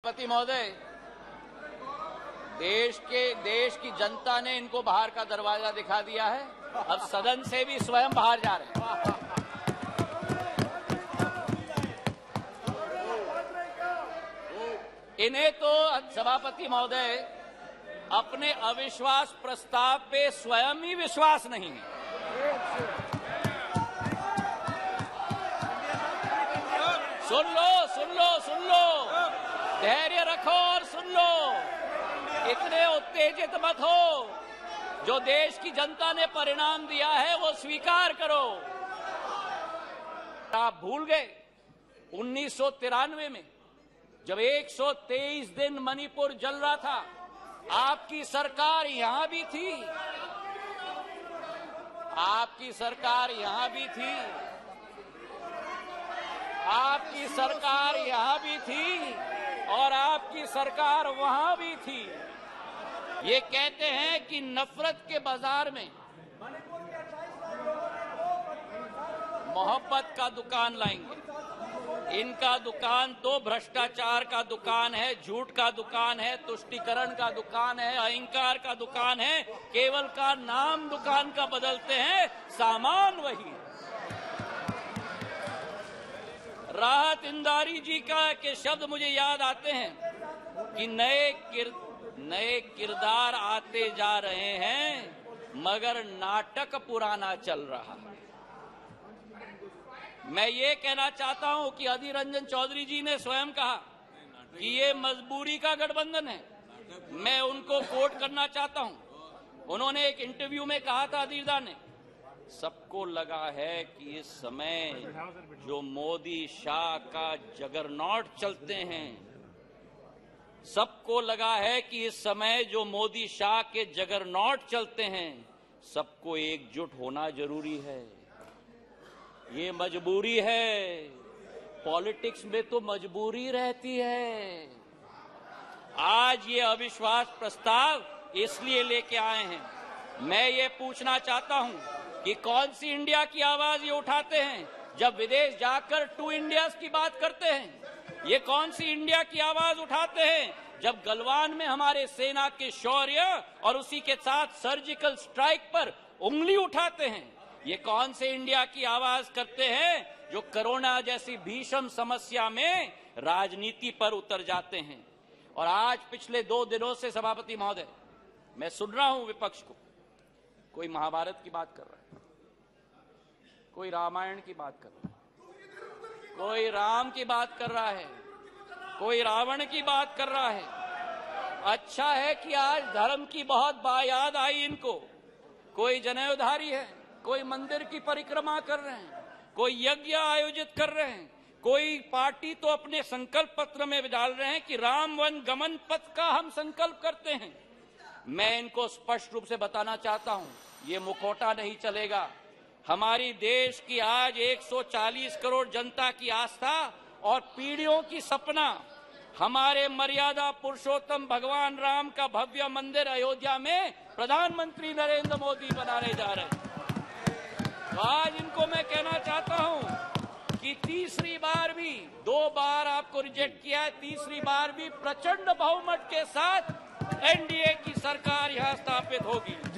सभापति महोदय, देश की जनता ने इनको बाहर का दरवाजा दिखा दिया है। अब सदन से भी स्वयं बाहर जा रहे हैं। इन्हें तो सभापति महोदय अपने अविश्वास प्रस्ताव पे स्वयं ही विश्वास नहीं है। सुन लो, धैर्य रखो और सुन लो। इतने उत्तेजित मत हो। जो देश की जनता ने परिणाम दिया है वो स्वीकार करो। आप भूल गए 1993 में जब 123 दिन मणिपुर जल रहा था, आपकी सरकार यहां भी थी। आपकी सरकार यहां भी थी। आपकी सरकार यहां भी थी और आपकी सरकार वहां भी थी। ये कहते हैं कि नफरत के बाजार में मोहब्बत का दुकान लाएंगे। इनका दुकान तो भ्रष्टाचार का दुकान है, झूठ का दुकान है, तुष्टीकरण का दुकान है, अहंकार का दुकान है। केवल का नाम दुकान का बदलते हैं, सामान वही। राहत इंदारी जी के शब्द मुझे याद आते हैं कि नए किरदार आते जा रहे हैं मगर नाटक पुराना चल रहा है। मैं ये कहना चाहता हूं कि अधीर रंजन चौधरी जी ने स्वयं कहा कि ये मजबूरी का गठबंधन है। मैं उनको कोट करना चाहता हूं। उन्होंने एक इंटरव्यू में कहा था, अधीरदा ने, सबको लगा है कि इस समय जो मोदी शाह का जगरनॉट चलते हैं, सबको लगा है कि इस समय जो मोदी शाह के जगरनॉट चलते हैं, सबको एकजुट होना जरूरी है। ये मजबूरी है। पॉलिटिक्स में तो मजबूरी रहती है। आज ये अविश्वास प्रस्ताव इसलिए लेके आए हैं। मैं ये पूछना चाहता हूं कि कौन सी इंडिया की आवाज ये उठाते हैं जब विदेश जाकर टू इंडियाज की बात करते हैं। ये कौन सी इंडिया की आवाज उठाते हैं जब गलवान में हमारे सेना के शौर्य और उसी के साथ सर्जिकल स्ट्राइक पर उंगली उठाते हैं। ये कौन से इंडिया की आवाज करते हैं जो कोरोना जैसी भीषण समस्या में राजनीति पर उतर जाते हैं। और आज पिछले 2 दिनों से सभापति महोदय मैं सुन रहा हूं विपक्ष को, कोई महाभारत की बात कर रहा है, कोई रामायण की बात कर रहा है, कोई राम की बात कर रहा है, कोई रावण की बात कर रहा है। अच्छा है कि आज धर्म की बहुत याद आई इनको। कोई जनेऊधारी है, कोई मंदिर की परिक्रमा कर रहे हैं, कोई यज्ञ आयोजित कर रहे हैं, कोई पार्टी तो अपने संकल्प पत्र में डाल रहे हैं कि राम वन गमन पथ का हम संकल्प करते हैं। मैं इनको स्पष्ट रूप से बताना चाहता हूं, ये मुखौटा नहीं चलेगा। हमारी देश की आज 140 करोड़ जनता की आस्था और पीढ़ियों की सपना हमारे मर्यादा पुरुषोत्तम भगवान राम का भव्य मंदिर अयोध्या में प्रधानमंत्री नरेंद्र मोदी बनाने जा रहे हैं। तो आज इनको मैं कहना चाहता हूं कि तीसरी बार भी, 2 बार आपको रिजेक्ट किया है, तीसरी बार भी प्रचंड बहुमत के साथ एनडीए की सरकार यहां स्थापित होगी।